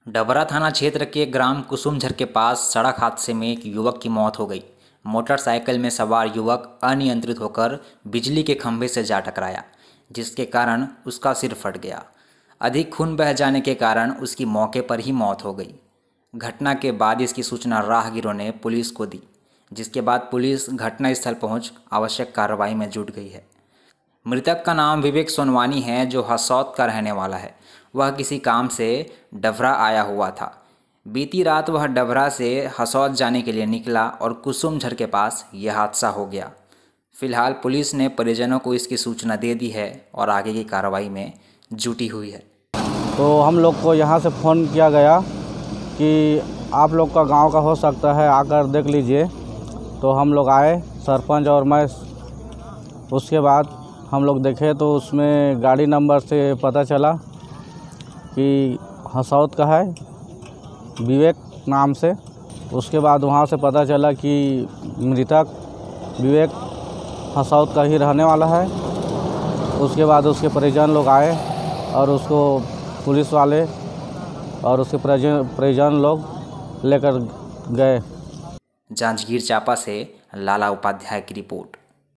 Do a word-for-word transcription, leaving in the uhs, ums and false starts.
डबरा थाना क्षेत्र के ग्राम कुसुमझर के पास सड़क हादसे में एक युवक की मौत हो गई। मोटरसाइकिल में सवार युवक अनियंत्रित होकर बिजली के खंभे से जा टकराया, जिसके कारण उसका सिर फट गया। अधिक खून बह जाने के कारण उसकी मौके पर ही मौत हो गई। घटना के बाद इसकी सूचना राहगीरों ने पुलिस को दी, जिसके बाद पुलिस घटनास्थल पहुंच आवश्यक कार्रवाई में जुट गई है। मृतक का नाम विवेक सोनवानी है, जो हसौद का रहने वाला है। वह किसी काम से डभरा आया हुआ था। बीती रात वह डभरा से हसौद जाने के लिए निकला और कुसुमझर के पास यह हादसा हो गया। फिलहाल पुलिस ने परिजनों को इसकी सूचना दे दी है और आगे की कार्रवाई में जुटी हुई है। तो हम लोग को यहाँ से फ़ोन किया गया कि आप लोग का गांव का हो सकता है, आकर देख लीजिए। तो हम लोग आए, सरपंच और मैं। उसके बाद हम लोग देखे तो उसमें गाड़ी नंबर से पता चला कि हसौद का है, विवेक नाम से। उसके बाद वहाँ से पता चला कि मृतक विवेक हसौद का ही रहने वाला है। उसके बाद उसके परिजन लोग आए और उसको पुलिस वाले और उसके परिजन परिजन लोग लेकर गए। जांजगीर चांपा से लाला उपाध्याय की रिपोर्ट।